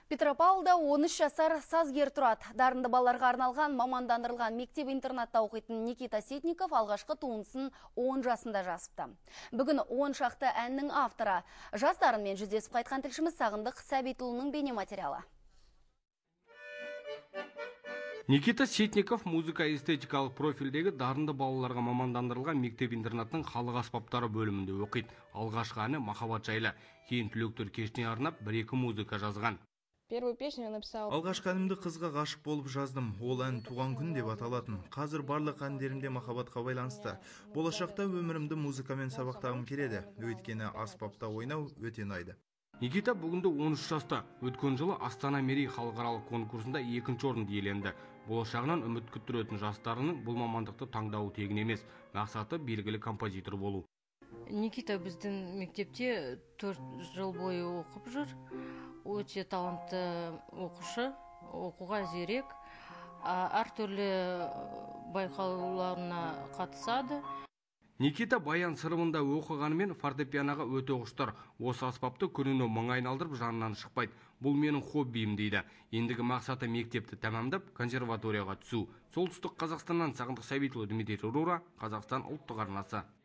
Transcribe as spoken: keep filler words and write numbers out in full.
Петропавлда он үш жасар сазгер тұрады. Дарынды балаларға арналған мамандандырылған мектеп-интернатта оқитын Никита Ситников алғашқы туындысын он жасында жазыпты. Бүгін он шақты әннің авторы. Жастарынмен жүздесіп қайтқан тілшіміз Сағындық Сәбитұлының бейнематериалы. Никита Ситников музыка-эстетикалық профильдегі дарынды балаларға мамандандырылған мектеп-интернаттың халық аспаптары бөлімінде оқиды. Алғашқы әні махаббат жайлы. Кейін түлектер кешіне арнап бір-екі музыка жазған. Первую песню я написала. Алғашқы әнімді қызға ғашық болып жаздым. Ол ән туған күн деп аталатын. Қазір барлық әндерімде махаббатқа байланысты. Болашақта өмірімді музыкамен сабақтағым келеді. Өйткені аспапта ойнау өте ұнайды. Никита бүгінде он үш жаста. Өткен жылы Астана Мерей халықаралық конкурсында екінші орынды иеленді. Болашағынан үміт күттіретін жастарының бұл мамандықты таңдауы тегін емес. Мақсаты белгілі композитор болу. Никита біздің мектепте төрт жыл бойы оқып жүр. Өте талантты оқушы, оқуға зерек, әртүрлі байқауларына қатысады. Никита баян сырымында оқығанымен фортепианоға өте құштар. Осы аспапты күніне мың айналдырып жанынан шықпайды. Бұл менің хоббиім дейді. Ендігі мақсаты мектепті тәмамдап консерваторияға түсу. Солтүстік Қазақстаннан Сағындық Сәбитұлы, Дмитрий Рура, Қазақстан ұлттық арнасы.